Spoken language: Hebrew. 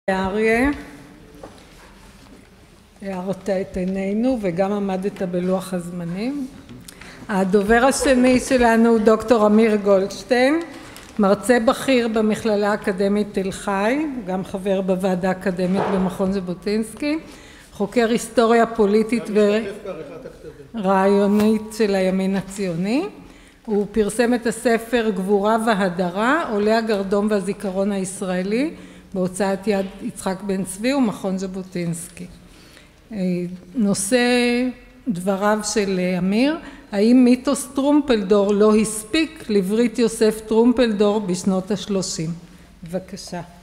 אריה, הערת את עינינו וגם עמדת בלוח הזמנים. הדובר השני שלנו הוא דוקטור אמיר גולדשטיין, מרצה בכיר במכללה האקדמית תל חי, גם חבר בוועדה האקדמית במכון ז'בוטינסקי, חוקר היסטוריה פוליטית ורעיונית של הימין הציוני. הוא פרסם את הספר גבורה והדרה, עולי הגרדום והזיכרון הישראלי, בהוצאת יד יצחק בן צבי ומכון ז'בוטינסקי. נושא דבריו של אמיר, האם מיתוס טרומפלדור לא הספיק לברית יוסף טרומפלדור בשנות ה-30? בבקשה.